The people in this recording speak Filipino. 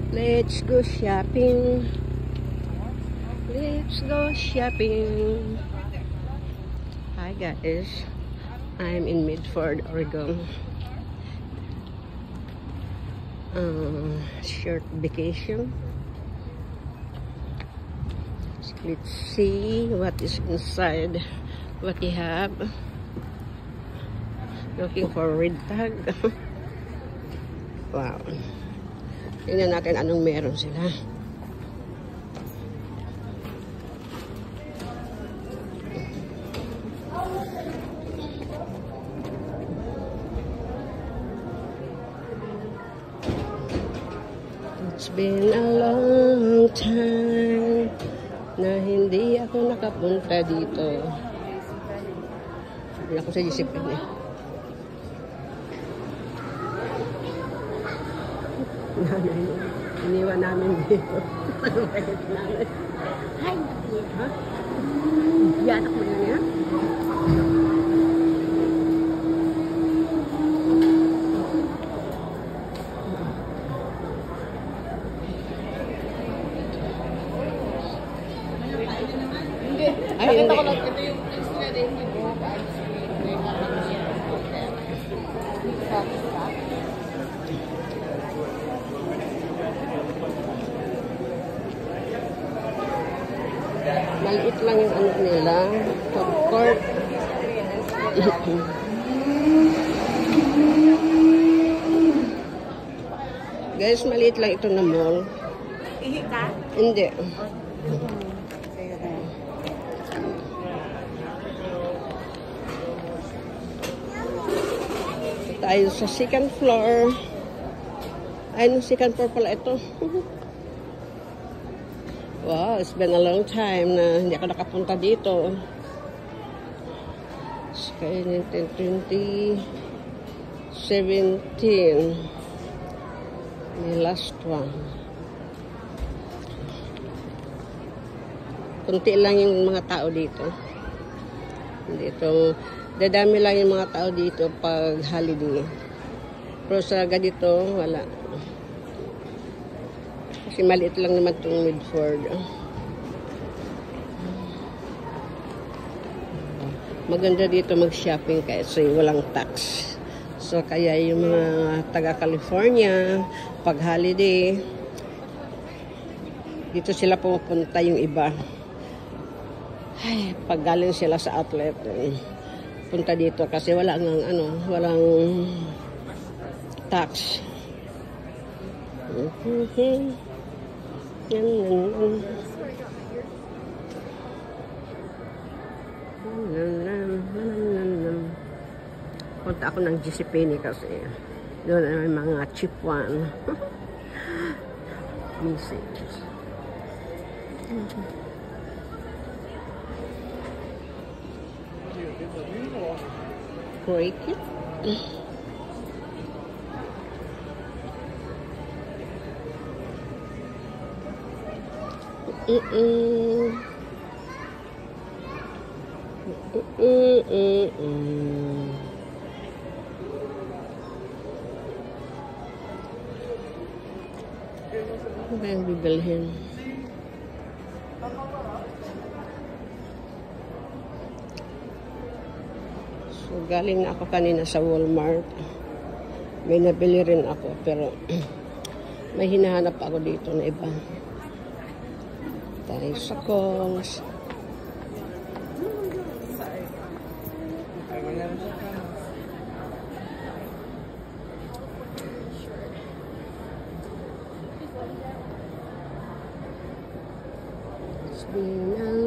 Let's go shopping. Let's go shopping. Hi guys. I'm in Medford, Oregon. Short vacation. Let's see what is inside. What they have. Looking for red tag. Wow. Tingnan natin anong meron sila. It's been a long time na hindi ako nakapunta dito. Hindi ako sa isip ko eh. Nanay, iniwan namin dito. Pagbayad namin. Hi! Ha? Yanak mo na yan? Ay, hindi. Ito yung maliit lang yung ano nila, food court. Guys, maliit lang ito na mall. Ihika? Hindi. Tayo sa second floor. Ay, no, second floor pala ito. Wow, it's been a long time na hindi ako nakapunta dito. It's kaya 2017. May last one. Kunti lang yung mga tao dito. Dito, dadami lang yung mga tao dito pag holiday. Pero sa ganito, wala. Kasi maliit lang naman itong Medford. Maganda dito mag-shopping kasi walang tax. So, kaya yung mga taga-California, pag holiday, dito sila pupunta yung iba. Ay, pag galing sila sa outlet, punta dito kasi walang tax. Punta ako ng JCPenney kasi doon ay mga cheap one. Message. Break it. Ano ba yung bibilhin? So, galing na ako kanina sa Walmart. May nabili rin ako, pero may hinahanap ako dito na iba. Tayo sa Kohl's. It's been a